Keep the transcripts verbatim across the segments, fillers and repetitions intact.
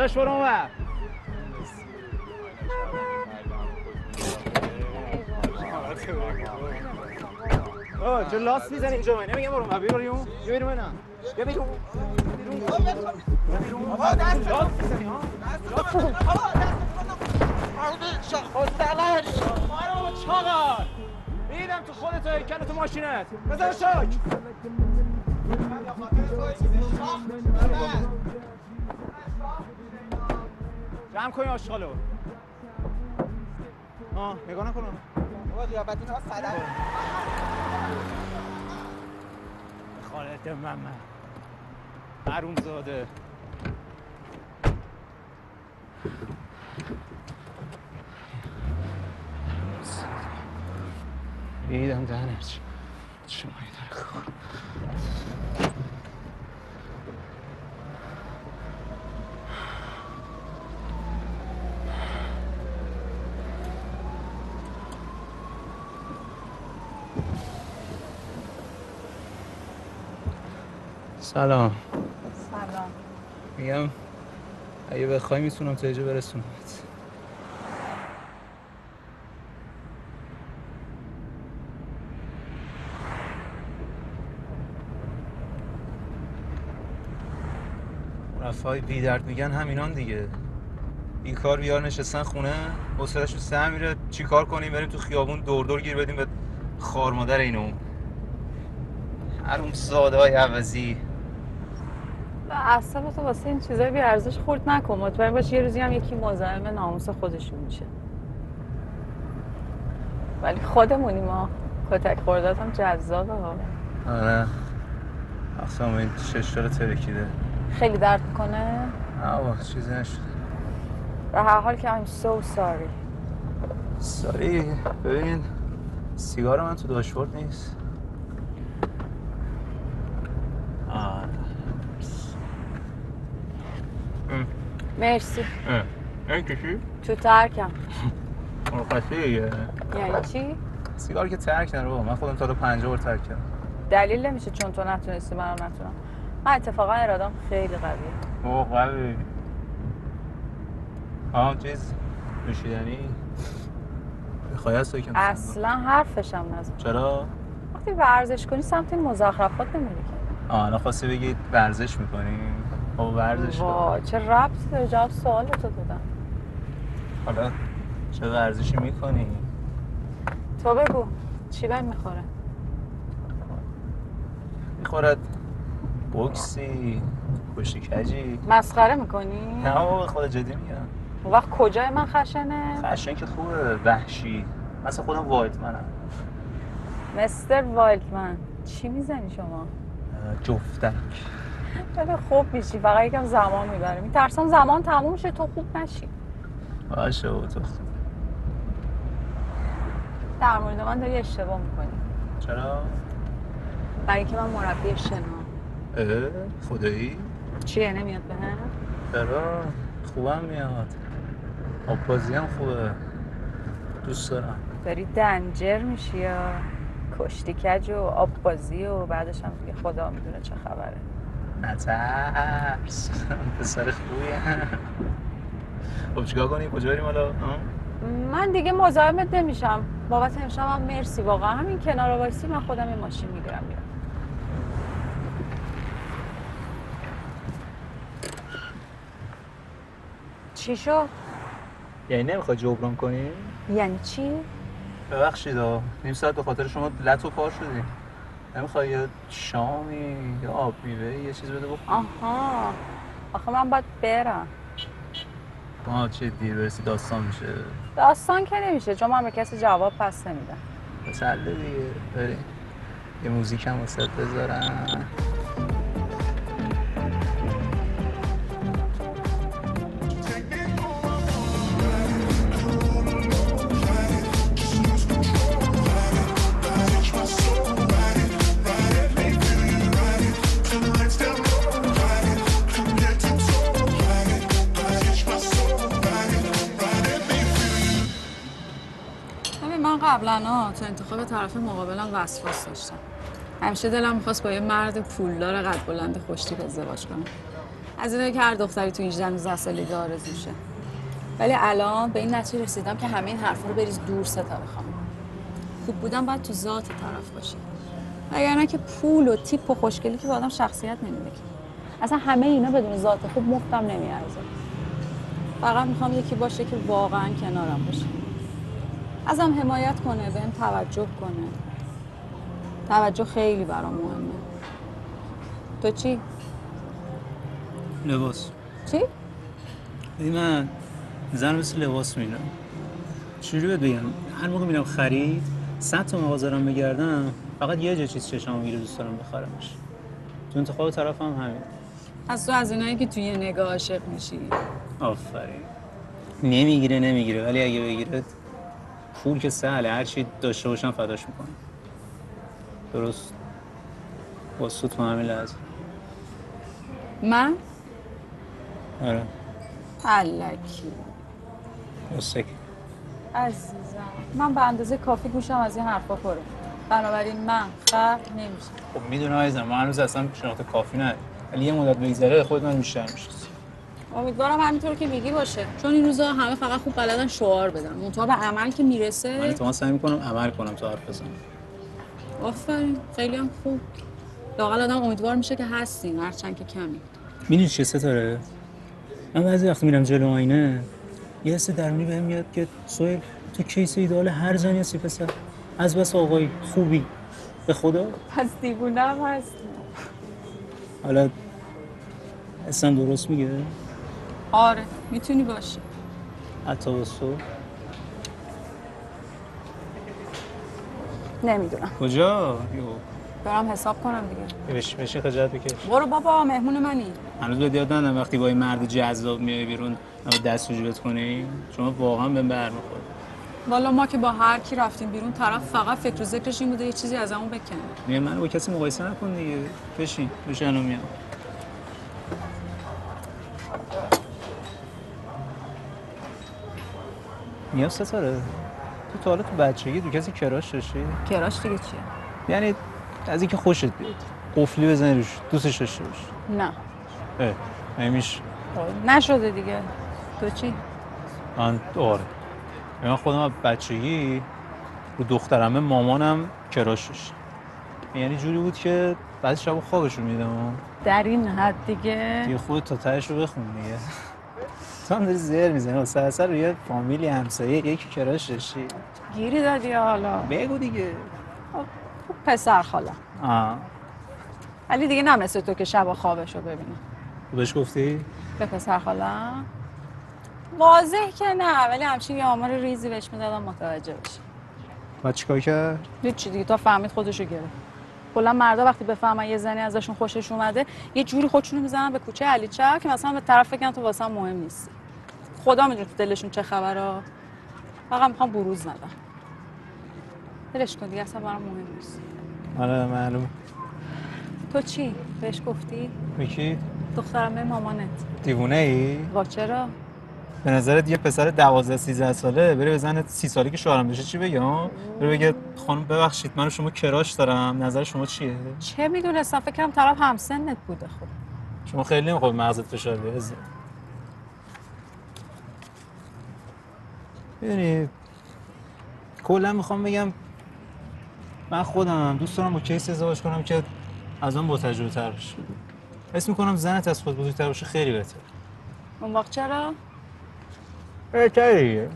داداش برو اونور. آه چه لاس میزنی اینجا؟ من نمیگم برو اونور، بیا بیرون. بیا بیرون اینا. بیا بیرون. بیرون. بیا بیرون. بابا دست لاس میزنی ها؟ دست بابا دست خودتلاش. آره چاقال. میدم تو خودت هیکل تو ماشینت. بزن شاک. جمع کنی آشغالو. آه نگاه نکن. بابا قیافت اینا صدر. خالت محمد. حرومزاده. ایدم دهنش. شما یه خور. سلام. سلام. میگم اگه بخوای میتونم تا اینجا برسونمت. رفای بی درد میگن همینان دیگه. بیکار بیار نشستن خونه، حوصله‌شون سر میره. چی کار کنیم؟ بریم تو خیابون دور دور گیر بدیم به خار مادر اینو. حروم زاده‌های عوضی. اعصابتو واسه این چیزای بی ارزش خورد نکن. مطمئن باش یه روزی هم یکی مزاحم ناموس خودشون میشه. ولی خودمونیم ما. کتک خوردات هم جذابه ها. آره. اصلا این شش رو ترکیده. خیلی درد میکنه؟ نه بابا چیزی نشده. به هر حال که I'm so sorry. ساری ببین سیگار من تو داشبورد نیست. آه. مرسی. این کشی؟ تو ترکم. مرخصی دیگه. یعنی چی؟ سیگار که ترک نرو. من خودم تا رو پنجاه بار ترک کردم. دلیل نمیشه چون تو نتونستی منم نتونم. من اتفاقا ارادم خیلی قویه. اوه قوی. آه چیز نوشیدنی بخوای هست یکم اصلا حرفشم نزن. چرا؟ وقتی ورزش کنی سمت این مزخرفات نمیری که. آه الان خواستی بگی ورزش میکنی؟ خب ورزش وا چه ربطی داره؟ جواب سوالتو دادم. حالا چه ورزشی میکنی؟ تو بگو چی بهم میخوره؟ میخورد بوکسی، کشتی کجی. مسخره میکنی؟ نه بابا خدا جدی میگم. اون وقت کجای من خشنه؟ خشن که خوبه، وحشی. مثلا خودم وایلدمنم. مستر وایلدمن چی میزنی شما؟ جفتک. بله خوب میشی، فقط یکم زمان میبره. میترسم زمان تموم شه تو خوب نشی. باشه بابا تو خوب. در مورد من داری اشتباه میکنی. چرا؟ برای اینکه من مربی شنا. اه خدایی؟ چیه نمیاد بهم؟ چرا؟ خوبم میاد. آب‌بازی هم خوبه. دوست دارم. داری دنجر میشی یا کشتی کج و آب‌بازی و بعدش هم دیگه خدا میدونه چه خبره. نترس. پسر خوبیه. خب چیکار کنیم؟ کجا بریم حالا؟ من دیگه مزاحمت نمیشم. بابت امشب هم مرسی. واقعا همین کنار وایسی من خودم یه ماشین میگیرم میرم. چی شد؟ یعنی نمیخوای جبران کنی؟ یعنی چی؟ ببخشید ها نیم ساعت به خاطر شما لط و پار شدیم. نمیخوای یه شامی یا آب میوه یه چیز بده بخور؟ آها آخه من باید برم. آه چه دیر برسی داستان میشه. داستان که نمیشه چون من به کسی جواب پس نمیدم. بسله دیگه بریم یه موزیک هم واسه بذارم. قبلا تو انتخاب طرف مقابلم وسواس داشتم. همیشه دلم میخواست با یه مرد پولدار قد بلند خوشتیپ ازدواج کنم. از اینه که هر دختری تو هجده نوزده سالگی آرزوشه. ولی الان به این نتیجه رسیدم که همه این حرفا رو بریز دور ستاره خانم. خوب بودن باید تو ذات طرف باشه. وگرنه که پول و تیپ و خوشگلی که به آدم شخصیت نمیده. اصلا همه اینا بدون ذات خوب مفتم نمیارزه. فقط میخوام یکی باشه که واقعا کنارم باشه. ازم حمایت کنه، بهم توجه کنه. توجه خیلی برام مهمه. تو چی؟ لباس. چی؟ من زن مثل لباس میرم. چجوری بهت بگم؟ هر موقع میرم خرید صد تا مغازه رو بگردم فقط یه جا چیز چشمم میگیره دوست دارم بخرمش. تو انتخاب طرفم همین. از تو از اینایی که توی یه نگاه عاشق میشی. آفرین. نمیگیره نمیگیره ولی اگه بگیره پول که سهله، هر چی داشته باشم فداش میکنم. درست با سوت با همین لحظه. من؟ آره. الکی. مستکی. عزیزم من به اندازه کافی گوشم از این حرفا پره. بنابراین من خر نمیشه. خب میدونم عزیزم، ما هنوز اصلا شناخت کافی نداریم. ولی یه مدت بگذره خود من بیشتر میشناسی. امیدوارم همینطور که میگی باشه. چون این روزا همه فقط خوب بلدن شعار بدن. منتها به عمل که میرسه. من تو سعی میکنم عمل کنم تا حرف بزنم. آفرین، خیلی هم خوب. لااقل آدم امیدوار میشه که هستین هرچند که کمی. میدونی چه ستاره؟ من بعضی وقت میرم جلو آینه یه حس درونی بهم میاد که سهیل تو کیس ایدئال هر زنی هستی پسر. از بس آقای خوبی به خدا. پس دیوونه هم هست. حالا اصلا درست میگه؟ آره میتونی باشی. حتی با تو؟ نمیدونم. کجا؟ یو برام حساب کنم دیگه. بشین بشین خجالت بکش. برو بابا مهمون منی. هنوز بهت یاد ندادم وقتی با این مرد جذاب میای بیرون اما دست وجودت کنی شما واقعا بهم برمیخوره. والا ما که با هر کی رفتیم بیرون طرف فقط فکر و ذکرش این بوده یه چیزی از همون بکنه. میگم منو با کسی مقایسه نکن دیگه. بشین بشین الان میام. میام ستاره. تو تا حالا تو بچگی تو کسی کراش داشتی؟ کراش دیگه چیه؟ یعنی از اینکه خوشت بیاد قفلی بزنی روش دوستش داشته باشی. نه. اه نمیشه. نشده دیگه. تو چی؟ من آره. من خودم از بچگی رو دخترمه مامانم کراش داشت. یعنی جوری بود که بعضی شبا خوابش رو میدم. در این حد دیگه؟ دیگه خودت تا تهش رو بخون دیگه. تو هم داری زیر میزنی و سرسر رو یه فامیلی همسایه یکی کراش داشتی. گیری دادی حالا. بگو دیگه. پسر خاله. آه. ولی دیگه نمرسه تو که شبا خوابش رو ببینی. بهش گفتی؟ به پسر خاله؟ واضح که نه ولی همچین یه آمار ریزی بهش میدادم متوجه بشه. بعد چیکار کرد؟ هیچی دیگه تا فهمید خودشو گرفت. کلا مردا وقتی بفهمن یه زنی ازشون خوشش اومده یه جوری خودشونو میزنن به کوچه علیچپ که مثلا به طرف بگن تو واسه مهم نیستی. خدا میدونه تو دلشون چه خبره. فقط میخوام بروز ندم. دلش کن دیگه اصلا برام مهم نیست. آره معلوم. تو چی؟ بهش گفتی؟ میکی؟ دخترمه مامانت. دیوونه ای؟ وا چرا؟ به نظرت یه پسر دوازده سیزده ساله بره بزنه سی ساله که شوهرم بشه چی بگه ها؟ بره بگه خانم ببخشید من و شما کراش دارم، نظر شما چیه؟ چه میدونستم فکرم طرف همسنت بوده. خب شما خیلی نمیخواد مغزت فشار بیاد. ببینید کلا میخوام بگم من خودم دوست دارم با کیس ازدواج کنم که از اون با تجربه تر باشه. حس میکنم زنت از خود بزرگتر باشه خیلی بهتره. اون وقت چرا؟ بهتره دیگه.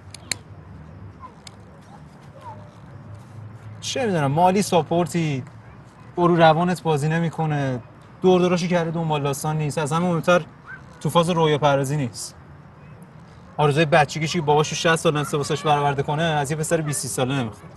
چه میدونم مالی ساپورتی برو روانت بازی نمیکنه دور دوراشو کرده دنبال داستان نیست. از همه مهمتر تو فاز رویا پردازی نیست. آرزوی بچگیش که باباشو شصت سال نفسه واسش برآورده کنه از یه پسر بیست ساله نمیخواد.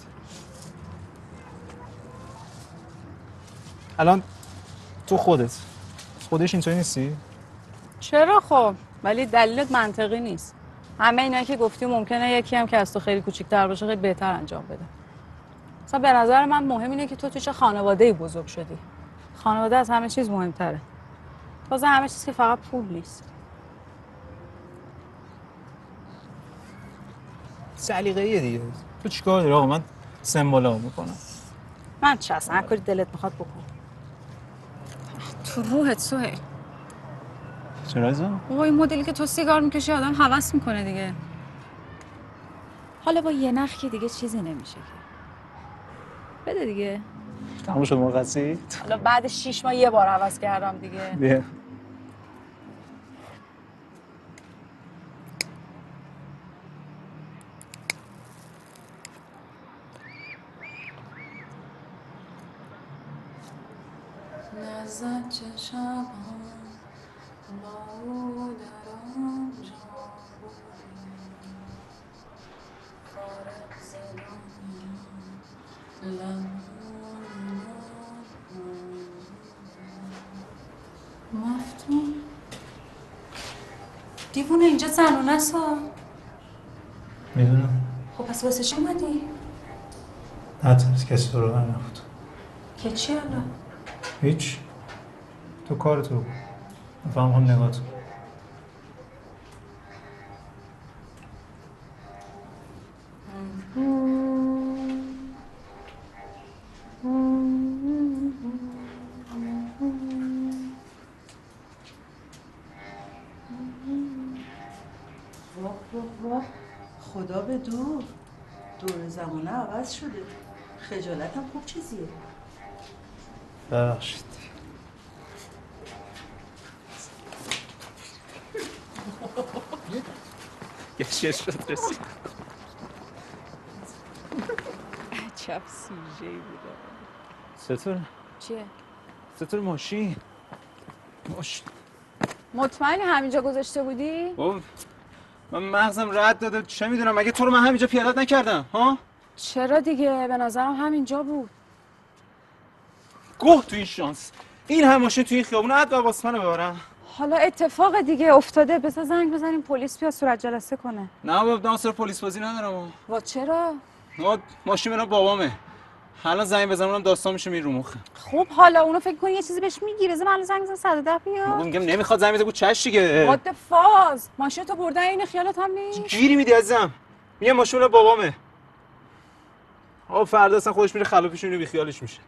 الان تو خودت خودش اینطوری نیستی؟ چرا خب؟ ولی دلیلت منطقی نیست. همه اینا که گفتی ممکنه یکی هم که از تو خیلی کوچیک‌تر باشه خیلی بهتر انجام بده. مثلا به نظر من مهم اینه که تو تو چه خانواده‌ای بزرگ شدی. خانواده از همه چیز مهم‌تره. تازه همه چیز که فقط پول نیست. سلیقه‌ایه دیگه. تو چیکار داری آقا؟ من سمبولا میکنم. من چه اصلا هر کاری دلت میخواد بکن. تو روحت سهیل. چرا ازا؟ بابا این مدلی که تو سیگار میکشی آدم هوس میکنه دیگه. حالا با یه نخ که دیگه چیزی نمیشه که. بده دیگه. تموم شد مرخصی؟ حالا بعد شیش ماه یه بار عوض کردم دیگه. بیا. لذت چشم با او در آنجا فارغ ز دنیا مفتون دیوونه اینجا زنونه است ها. میدونم. خب پس واسه چی اومدی؟ نتونست کسی تو رو بر نبود. که چی حالا؟ هیچ. تو کار تو بفهم هم نگاه تو. واه واه واه خدا به دور دور زمانه عوض شده. خجالتم خوب چیزیه. ببخشید. یه شش شد رسید. عجب سیژه‌ای بوده. چطور؟ چیه؟ چطور ماشین؟ ماشین. مطمئنی همینجا گذاشته بودی؟ اوه من مغزم رد داده چه میدونم مگه تو رو من همینجا پیادت نکردم ها؟ چرا دیگه؟ به نظرم همینجا بود. گوه تو این شانس این هم ماشین توی این خیابون حد با واسه منو ببرم. حالا اتفاق دیگه افتاده بذار زنگ بزنیم پلیس بیا صورت جلسه کنه. نه بابا دانسر پلیس بازی ندارم. وا چرا؟ وا ماشین من بابامه. الان زنگ بزنم داستان میشه میره رو مخه. خب حالا اونو فکر کنی یه چیزی بهش میگیره. من الان زنگ بزنم صد و ده بیا. بابا میگم نمیخواد زنگ بزنه بود چش دیگه. وات فاز ماشین تو بردن این خیالت هم نیست. گیری میدی عزیزم. میگم ماشین من بابامه. آقا فردا اصلا خودش میره خلوپیش میره بی خیالش میشه.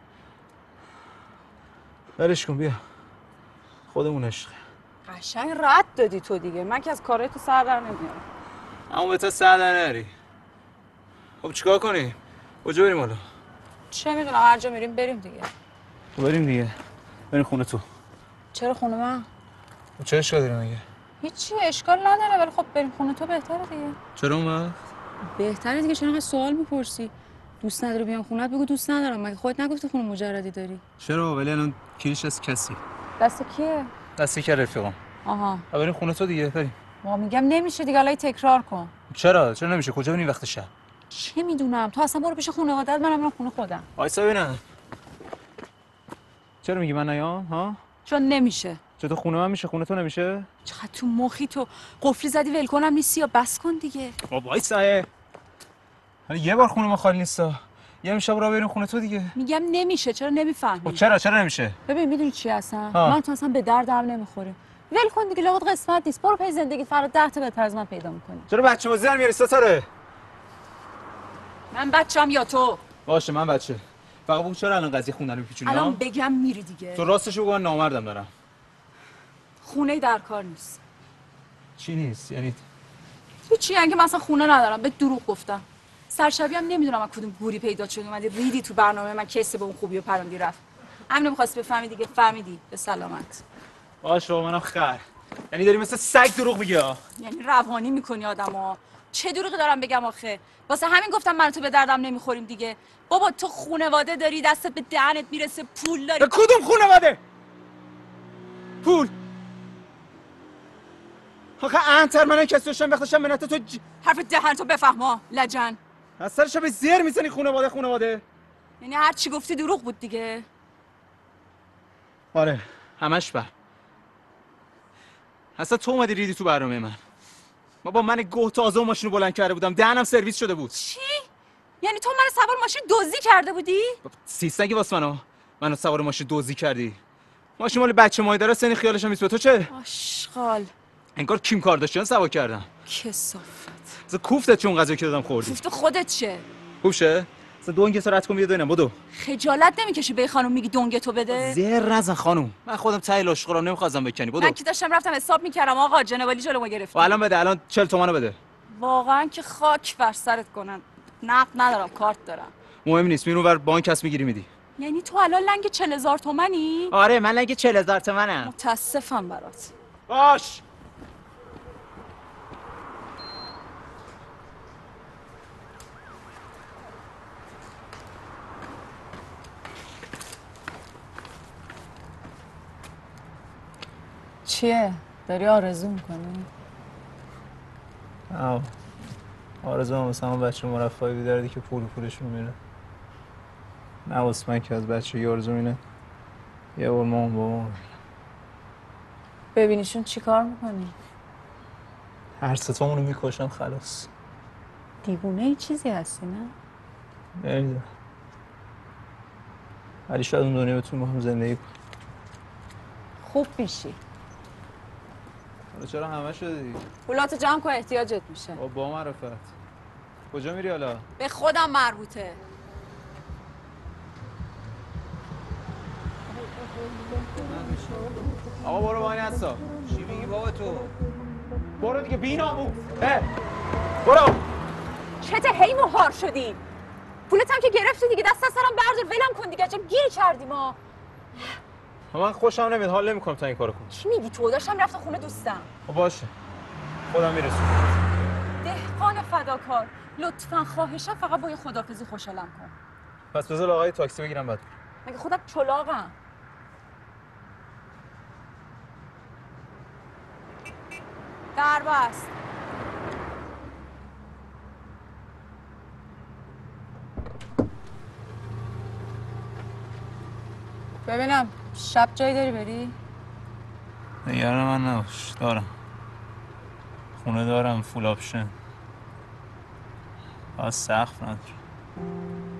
ولش کن بیا. خودمون عشق. قشنگ رد دادی تو دیگه. من که از کارهای تو سر در نمیارم. اما به تو سر در نری. خب چیکار کنیم؟ کجا بریم حالا؟ چه میدونم هر جا میریم بریم دیگه. بریم دیگه. بریم خونه تو. چرا خونه من؟ چه اشکال داره مگه؟ هیچی اشکال نداره ولی خب بریم خونه تو بهتره دیگه. چرا اون وقت؟ بهتره دیگه. چرا انقدر سوال میپرسی؟ دوست نداری بیام خونه‌ت بگو دوست ندارم. مگه خودت نگفتی خونه مجردی داری؟ چرا ولی الان کلیش از کسی. دست کیه؟ دستی که رفیقم. آها. بریم خونه تو دیگه بریم. ما میگم نمیشه دیگه الان تکرار کن. چرا؟ چرا نمیشه؟ کجا بریم وقت شب؟ چه میدونم تو اصلا برو پیش خانواده‌ات منم برم خونه خودم. وایسا ببینم. چرا میگی من نیام ها؟ چون نمیشه. چطور خونه من میشه خونه تو نمیشه؟ چقدر تو مخی تو قفلی زدی ول کنم نیستی یا بس کن دیگه. بابا وایسا. حالا یه بار خونه ما خالی نیستا. یه امشب را بریم خونه تو دیگه. میگم نمیشه. چرا نمیفهمی؟ خب چرا چرا نمیشه؟ ببین میدونی چی هستن؟ ها. من تو اصلا به دردم نمیخوره. ول کن دیگه لابد قسمت نیست. برو پی زندگی فردا ده تا بهتر از من پیدا میکنی. چرا بچه بازی در میاری ستاره؟ من بچه‌ام یا تو؟ باشه من بچه. فقط بگو چرا الان قضیه خونه رو میپیچونی؟ الان بگم میری دیگه. تو راستش بگو من نامردم دارم. خونه در کار نیست. چی نیست؟ یعنی هیچی یعنی که من اصلا خونه ندارم. به دروغ گفتم. سرشبی هم نمیدونم از کدوم گوری پیدا شد اومدی ریدی تو برنامه من کسی به اون خوبی و پروندی رفت. همین می‌خواستی بفهمی دیگه فهمیدی. به سلامت. باشه منم خر. یعنی داری مثل سگ دروغ میگی ها؟ یعنی روانی میکنی آدمو. چه دروغی دارم بگم آخه؟ واسه همین گفتم من تو به دردم نمیخوریم دیگه. بابا تو خانواده داری دستت به دهنت میرسه پول داری. به کدوم خانواده؟ پول. آخه انتر من کسی داشتم بخشم منت تو ج... حرف دهن تو بفهما لجن. از سرش به زیر میزنی خانواده خانواده. یعنی هر چی گفتی دروغ بود دیگه. آره همش بر. اصلا تو اومدی ریدی تو برنامه من. ما با من گوه تازه و ماشینو بلند کرده بودم دهنم سرویس شده بود. چی؟ یعنی تو منو سوار ماشین دزدی کرده بودی؟ سیستگی واسه منو منو سوار ماشین دزدی کردی. ماشین مال بچه مایداره سنی خیالش هم نیست. تو چه؟ آشغال. انگار کیم کارداشیان سوار کردم. کثافت. ز کوفتت چون غذا که دادم خوردی. کوفت خودت چه؟ خوب شه؟ اصلا دونگ سرعت کن بیا ببینم بدو. خجالت نمیکشی به خانم میگی دونگ تو بده؟ زیر نزن خانم. من خودم ته لاشخورا نمیخواستم بکنی. بدو. من که داشتم رفتم حساب میکردم آقا جنوالی جلومو گرفتی. و الان بده الان چهل تومانو بده. واقعا که خاک بر سرت کنن. نقد ندارم کارت دارم. مهم نیست میرون ور بانک هست میگیری میدی. یعنی تو الان لنگ چهل هزار تومنی؟ آره من لنگ چهل هزار تومنم. متاسفم برات. باش. چیه؟ داری آرزو میکنی؟ آه آرزو هم واسه همون بچه مرفعی بیدردی که پول پولشون میره. نه واسه من که از بچه آرزو اینه یه بار مامان بابا ببینیشون چی کار میکنی؟ هر ستامونو میکشن خلاص. دیوونه ای چیزی هستی نه؟ نمیدونم ولی شاید اون دنیا بتونیم با هم زندگی کنیم. خوب میشی. حالا چرا همه شده دیگه؟ پولاتو جمع کن احتیاجت میشه. با با معرفت. کجا میری حالا؟ به خودم مربوطه. آقا برو با این هستا. چی میگی بابا تو؟ برو دیگه بی‌ناموس. اه برو. چته هی مهار شدی؟ پولتم که گرفتی دیگه دست از سرم بردار ولم کن دیگه چه گیر کردی ما. من خوشم نمیاد حال نمیکنم تا این کارو کنم. چی میگی تو؟ داشتم رفتم خونه دوستم. خب باشه. خودم میرسونم. دهقان فداکار لطفاً خواهشم فقط با یه خدافظی خوشحالم کن. پس بذار آقای تاکسی بگیرم بعد. مگه خودم چلاقم؟ در بست. ببینم شب جایی داری بری؟ نگران من نباش دارم. خونه دارم فول آپشن. فقط سقف ندارم.